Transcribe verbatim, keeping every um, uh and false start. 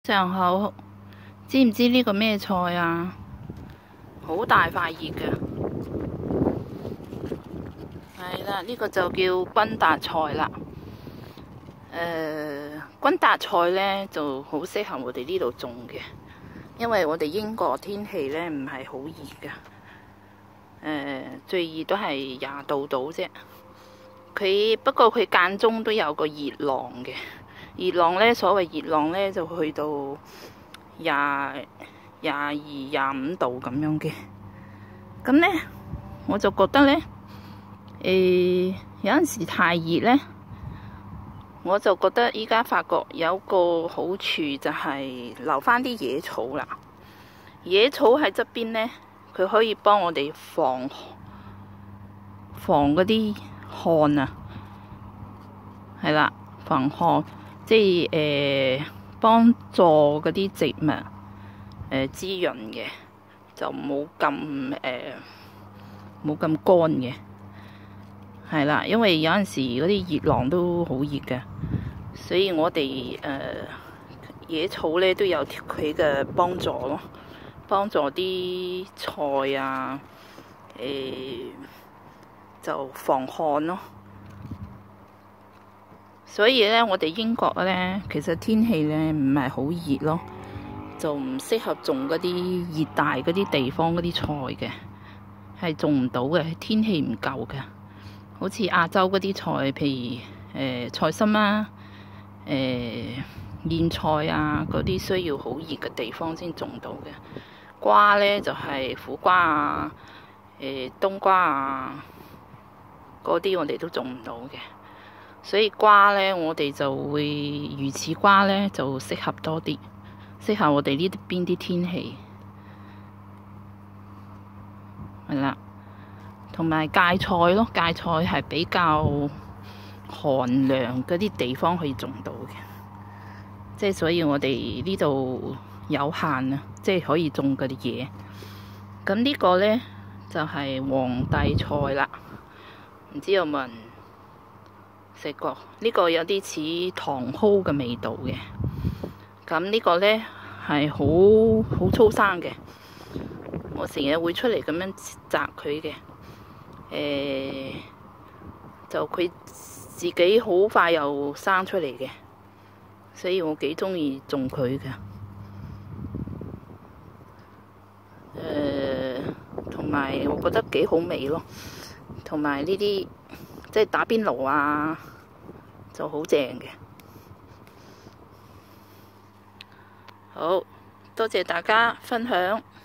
上好，知唔知呢個咩菜啊？好大塊葉嘅，係啦，呢個就叫君達菜啦。誒、呃，君達菜呢就好適合我哋呢度種嘅，因為我哋英國天氣呢唔係好熱嘅，誒、呃，最熱都係廿度度啫。佢不過佢間中都有個熱浪嘅，熱浪呢，所謂熱浪呢，就去到廿廿二、廿五度咁樣嘅。咁呢，我就覺得呢，誒、呃、有陣時太熱呢，我就覺得依家發覺有個好處就係留翻啲野草啦。野草喺側邊呢，佢可以幫我哋防防嗰啲旱啊，係啦，防旱，即係誒幫助嗰啲植物誒、呃、滋潤嘅，就冇咁誒冇咁乾嘅，係啦，因為有陣時嗰啲熱浪都好熱嘅，所以我哋誒、呃、野草咧都有佢嘅幫助咯，幫助啲菜啊誒。呃就防旱咯，所以咧，我哋英國咧，其實天氣咧唔係好熱咯，就唔適合種嗰啲熱帶嗰啲地方嗰啲菜嘅，係種唔到嘅，天氣唔夠嘅。好似亞洲嗰啲菜，譬如誒、呃、菜心啦、誒、呃、莧菜啊，嗰啲需要好熱嘅地方先種到嘅。瓜咧就係、是、苦瓜啊、誒、呃、冬瓜啊。嗰啲我哋都種唔到嘅，所以瓜呢，我哋就會魚翅瓜呢，就適合多啲，適合我哋呢邊啲天氣，係啦。同埋芥菜咯，芥菜係比較寒涼嗰啲地方可以種到嘅，即係所以我哋呢度有限啊，即係可以種嗰啲嘢。咁呢個呢，就係、是、皇帝菜啦。唔知有冇人食過？呢、這個有啲似茼蒿嘅味道嘅。咁呢個呢係好好粗生嘅，我成日會出嚟咁樣摘佢嘅。誒、呃，就佢自己好快又生出嚟嘅，所以我幾鍾意種佢嘅。誒、呃，同埋我覺得幾好味咯。同埋呢啲即係打邊爐啊，就好正嘅。好多謝大家分享。